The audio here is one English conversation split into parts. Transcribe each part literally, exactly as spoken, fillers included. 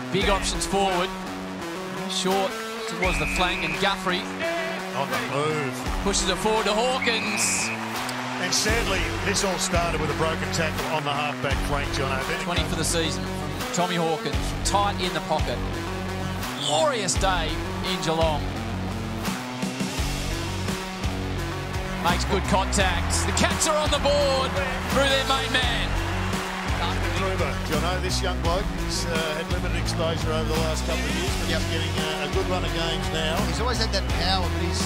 Big options forward. Short towards the flank, and Guthrie on the move. Pushes it forward to Hawkins. And sadly, this all started with a broken tackle on the halfback flank, John. twenty for the season from Tommy Hawkins, tight in the pocket. Glorious day in Geelong. Makes good contacts. The Cats are on the board through their main man. Jono, this young bloke has uh, had limited exposure over the last couple of years, but yep. he's getting uh, a good run of games now. He's always had that power, but he's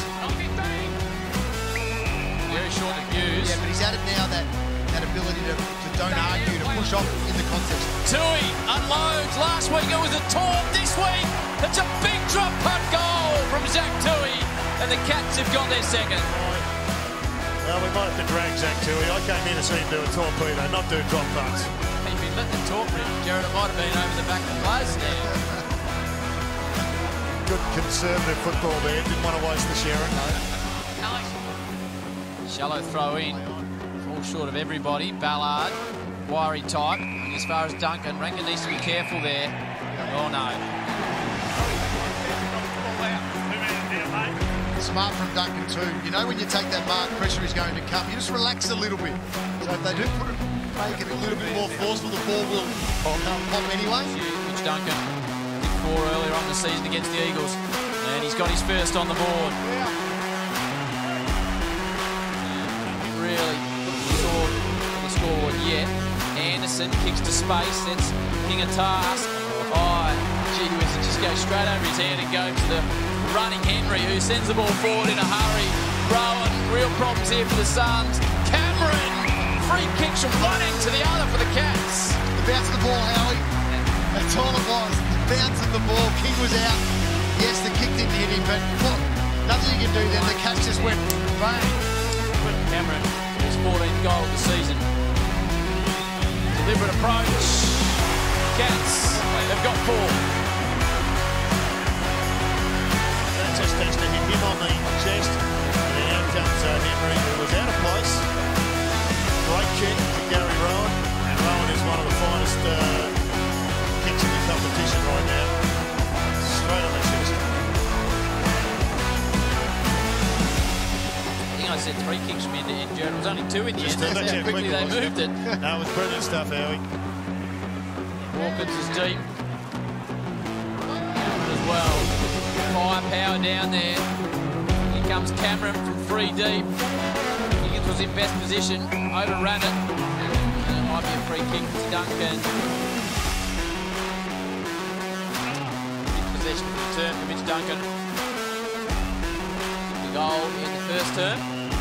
very short of Bews. Yeah, but he's added now that that ability to, to don't argue, to push off in the contest. Tuohy unloads. Last week it was a taunt. This week it's a big drop punt goal from Zach Tuohy, and the Cats have got their second. Well, we might have to drag Zach Tuohy. I came in to see him do a torpedo, not do drop punts. He'd been letting the talk rip, Jared. It might have been over the back of the players there. Good conservative football there. Didn't want to waste the sharing. No. Shallow throw in. Fall short of everybody. Ballard, wiry type. And as far as Duncan, Rankin needs to be careful there. Oh no. Smart from Duncan too. You know when you take that mark, pressure is going to come. You just relax a little bit. So if they do put it, make it a little bit more forceful, the ball will come pop anyway. Mitch Duncan did four earlier on the season against the Eagles, and he's got his first on the board. Yeah. And really put the sword on the scoreboard yet. Anderson kicks to space, sends King a task. Oh, gee whiz, it just goes straight over his head and goes to the running Henry, who sends the ball forward in a hurry. Rohan, real problems here for the Suns. Cameron, free kicks from one end to the other for the Cats. The bounce of the ball, Howie. That's all it was. The bounce of the ball. King was out. Yes, the kick didn't hit him, but look, nothing you can do then. The Cats just went bang. Cameron, his fourteenth goal of the season. Deliberate approach. Cats, they've got four. Just tends to hit him on the chest, and then out comes uh, Henry, who was out of place. Great check to Gary Rohan, and Rohan is one of the finest uh, kicks in the competition right now. Straight on the chest. I think I said three kicks from end to end, Jared. It was only two in the Just end. That's how quickly they moved it. No, it was brilliant stuff, Howie. Hawkins is deep. As well. Firepower down there. Here comes Cameron from three deep. Higgins was in best position, overran it. And it might be a free kick to Duncan. Big possession for the turn for Mitch Duncan. The goal in the first term.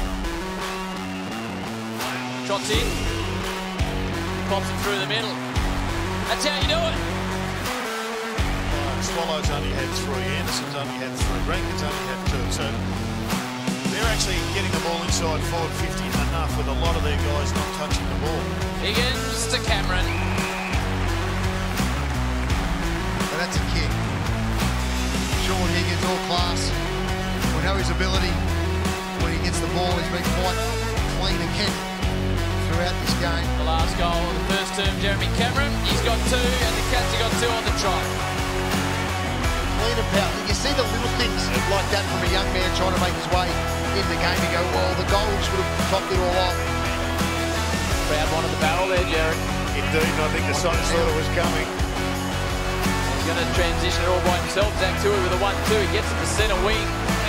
Shots in. Pops it through the middle. That's how you do it. Swallows only had three, Anderson's only had three, Rankin's only had two. So they're actually getting the ball inside forward fifty enough with a lot of their guys not touching the ball. Higgins to Cameron. Well, that's a kick. Shaun Higgins, all class. We know his ability when he gets the ball. He's been quite clean again throughout this game. The last goal of the first term, Jeremy Cameron. He's got two, and the Cats have got two on the trot. Clean and power. You see the little things like that from a young man trying to make his way in the game. You go, well, the goals would have topped it all off. Crowd wanted the barrel there, Jared. Indeed, and I think the sun thought it was coming. He's going to transition it all by himself. Zach Tuohy with a one two. He gets it to centre wing.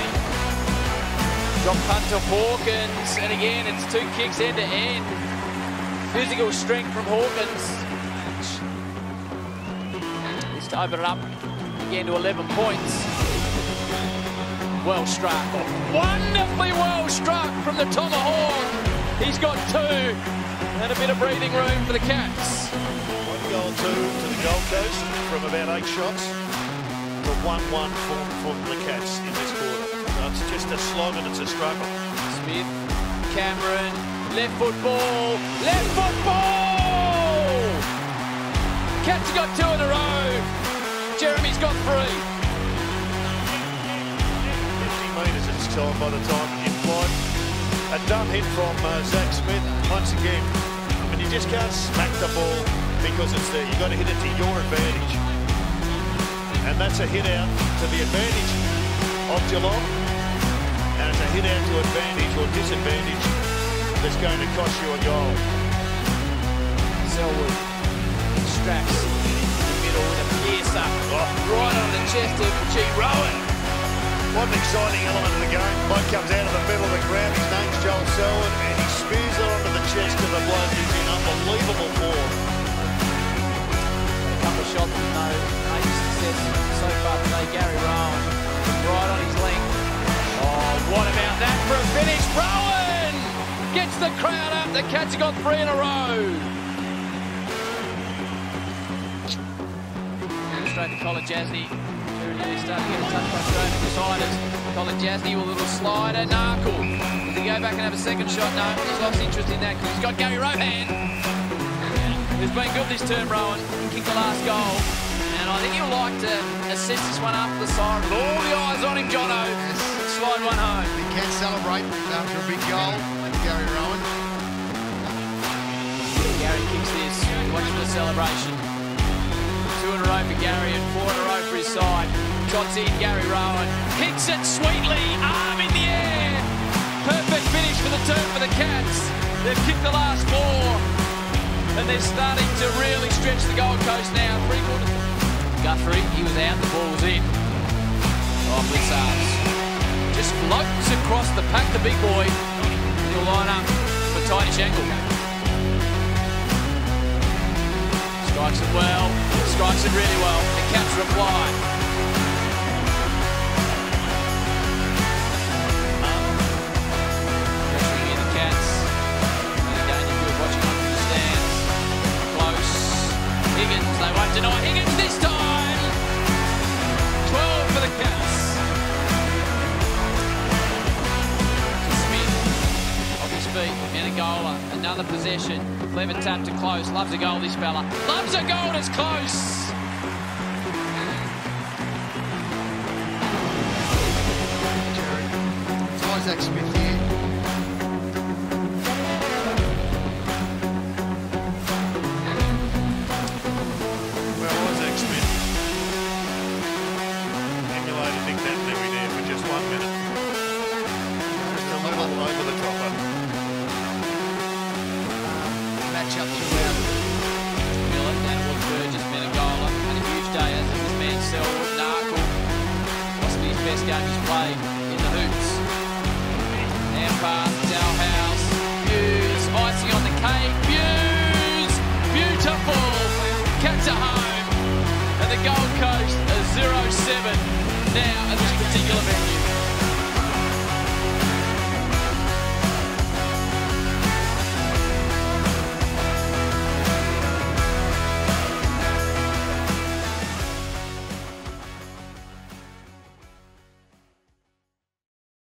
Drop punt to Hawkins. And again, it's two kicks end to end. Physical strength from Hawkins. He's to open it up again to eleven points. Well struck. Wonderfully well struck from the tomahawk. He's got two. And a bit of breathing room for the Cats. One goal two to the Gold Coast from about eight shots. The one one for, for the Cats in this quarter. So it's just a slog and it's a struggle. Smith, Cameron, left foot ball, left foot ball! Cats have got two in a row. Jeremy's got three. fifty metres at this time by the time in flight. A dumb hit from uh, Zach Smith once again. I mean, you just can't smack the ball because it's there. You've got to hit it to your advantage. And that's a hit out to the advantage of Geelong. And it's a hit out to advantage or disadvantage that's going to cost you a goal. Selwood extracts in the middle with a pierce up. Oh, right on the chest of G. Rohan. What an exciting element of the game. Bloke comes out of the middle of the ground. His name's Joel Selwood, and he spears it onto the chest of the bloke who's in unbelievable form. A couple of shots with no major success so far today. Gary Rohan right on his length. Oh, what about that for a finish? Rohan gets the crowd up. The Cats have got three in a row. Straight to Colin Jasny. Really starting to get a touch frustration beside us. Colin Jasny with a little slider. Narkle. Does he go back and have a second shot? No, he's lost interest in that because he's got Gary Rohan, who's been good this term, Rohan. He kicked the last goal. And I think he'll like to assist this one after the siren. With all the eyes on him, Jono. Yes. Slide one home. He can celebrate after a big goal. Gary Rohan. Gary kicks this. Watch for the celebration. Two in a row for Gary and four in a row for his side. Trots in, Gary Rohan kicks it sweetly, arm in the air. Perfect finish for the turn for the Cats. They've kicked the last four, and they're starting to really stretch the Gold Coast now. Three quarters. Guthrie, he was out, the ball was in. Oh, Blicavs just floats across the pack, the big boy. He'll line up for tightish angle. Strikes it well, strikes it really well. The Cats reply. Um, pressuring in the Cats. And Dangerfield watching on from the stands. Close. Higgins, they won't deny Higgins this time. twelve for the Cats. Smith, off his feet, Menegola, another possession. Clever tap to Close. Loves a goal, this fella. Loves a goal, it's Close. It's Isaac Smith here. Well, Isaac Smith emulated Nick Bentley there for just one minute. Just a little over the topper. Match up throughout. Miller, Danwood, Burgess, Menegola. Had a huge day, as is this man Selwood. Narkle. Possibly his best game he's played.